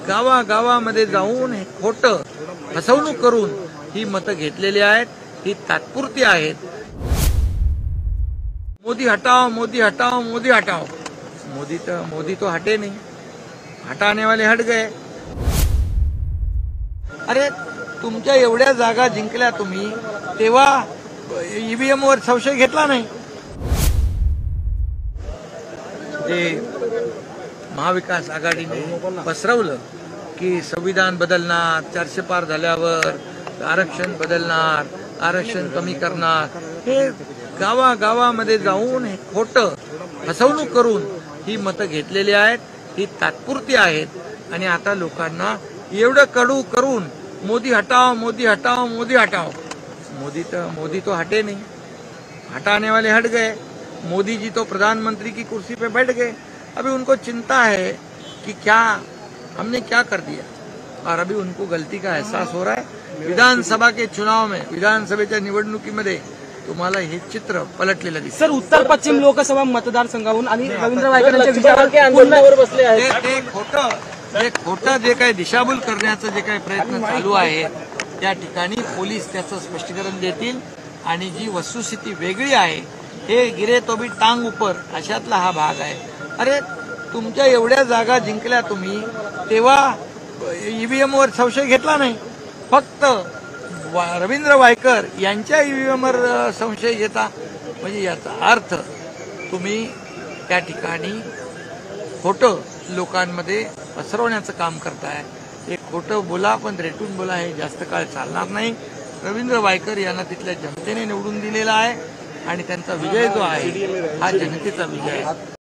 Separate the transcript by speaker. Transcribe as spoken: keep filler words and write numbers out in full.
Speaker 1: गावागावामध्ये जाऊन हे खोटं फसवणूक करून ही मतं घेतलेली आहेत, ही तात्पुरती आहेत। मोदी हटाओ मोदी हटाओ मोदी हटाओ, मोदी तो मोदी तो हटे नहीं, हटाने वाले हट गए। अरे तुमच्या एवढ्या जागा जिंकल्या तुम्ही, तेव्हा ईव्हीएम वर संशय घेतला नाही। जे महाविकास आघाडीने पसरवलं की संविधान बदलणार, चारशे पार झाल्यावर आरक्षण बदलणार, आरक्षण कमी करणार, हे गावागावामध्ये जाऊन हे खोटं फसवणूक करून ही मतं घेतलेली आहेत, ही तात्पुरती आहेत। आणि आता लोकांना एवढं कडू करून मोदी हटाओ मोदी हटाओ मोदी हटाओ, मोदी तो मोदी तो हटे नहीं, हटाने वाले हट गए। मोदी जी तो प्रधानमंत्री की कुर्सी पे बैठ गए। अभी उनको चिंता है कि क्या हमने क्या कर दिया, और अभी उनको गलती का एहसास हो रहा है। विधानसभा के चुनाव में, विधानसभेच्या निवडणुकीमध्ये तुम्हाला हे चित्र पलटलेलं दिसतं।
Speaker 2: सर, उत्तर पश्चिम लोकसभा मतदारसंघाहून आणि रवींद्र वायकर यांच्या विजयावर आंदोलनावर बसले आहेत।
Speaker 1: ते खोटं जे खोटं जे काही दिशाभूल करण्याचा जे काही प्रयत्न चालू आहे, त्या ठिकाणी पोलीस त्याचं स्पष्टीकरण देतील। आणि जी वस्तुस्थिती वेगळी आहे, हे गिरे तो भी टांग ऊपर अशातला हा भाग आहे। अरे तुमच्या एवढ्या जागा जिंकल्या तुम्ही, तेव्हा ईव्हीएम वर संशय घेतला नाही, फक्त रवींद्र वायकर यांच्या ईव्हीएम वर संशय घेता। म्हणजे याचा अर्थ तुम्ही त्या ठिकाणी खोटं लोकांमध्ये पसरवण्याचं काम करताय। हे खोटं बोला पण रेटून बोला, हे जास्त काळ चालणार नाही। रवींद्र वायकर यांना तिथल्या जनतेने निवडून दिलेला आहे आणि त्यांचा विजय जो आहे हा जनतेचा विजय आहे।